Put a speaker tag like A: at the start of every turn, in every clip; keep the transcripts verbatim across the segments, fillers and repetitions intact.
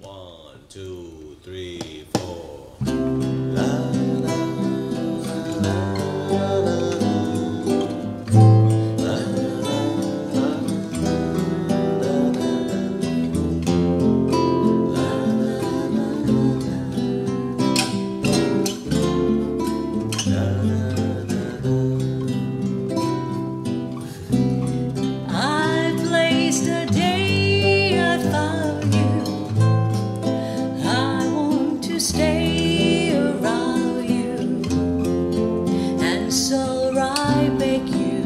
A: One, two, three, four. La, la, la, la, la, la,
B: I placed a day I found you. I want to stay around you, and so I beg you,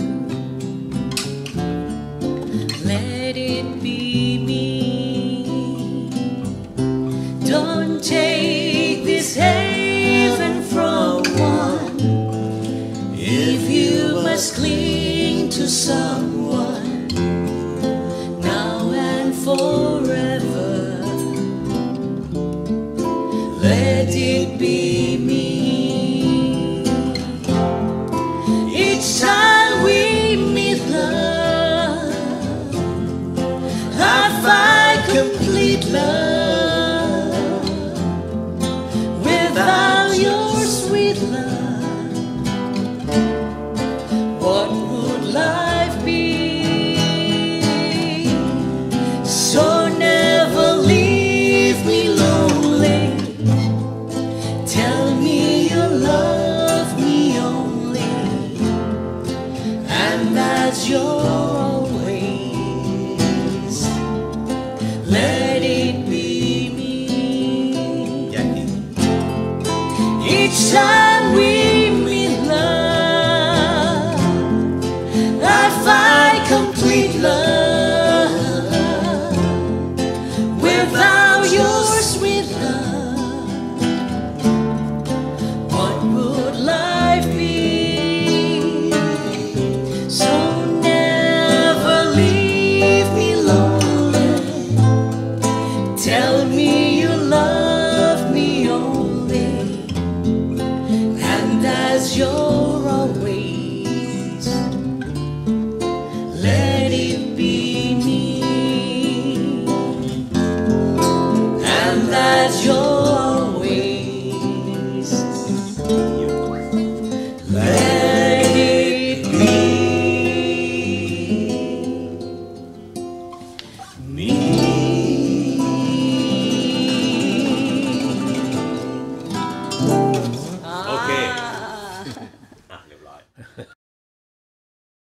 B: let it be me. Don't take this haven from one. If you must cling to someone now and forever, let it be me. Each time we meet, love, I find complete love.